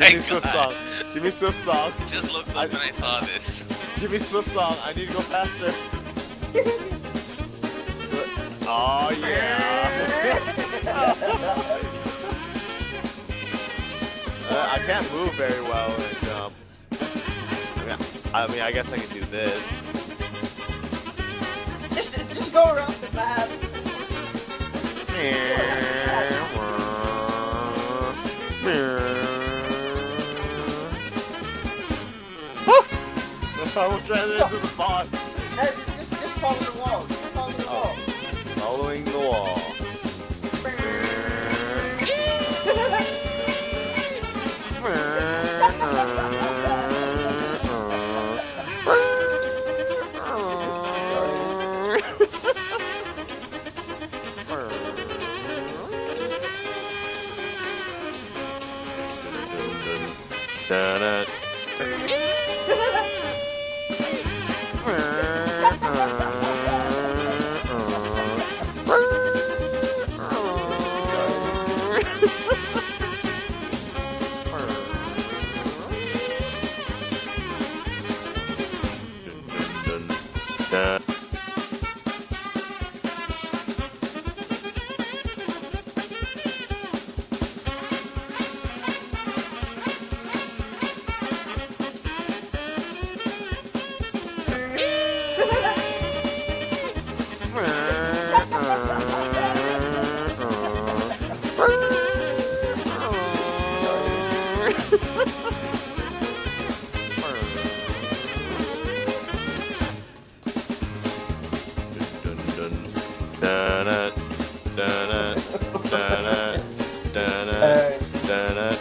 my Swift god. song. Give me Swift song. Just looked up and I saw this. Give me Swift song. I need to go faster. Oh yeah. I can't move very well when I jump. I mean, I guess I can do this. Just go around the map. I almost ran into the boss. Just follow the wall. Just follow the wall. Following the wall.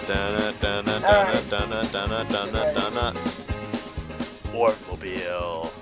Orvalous.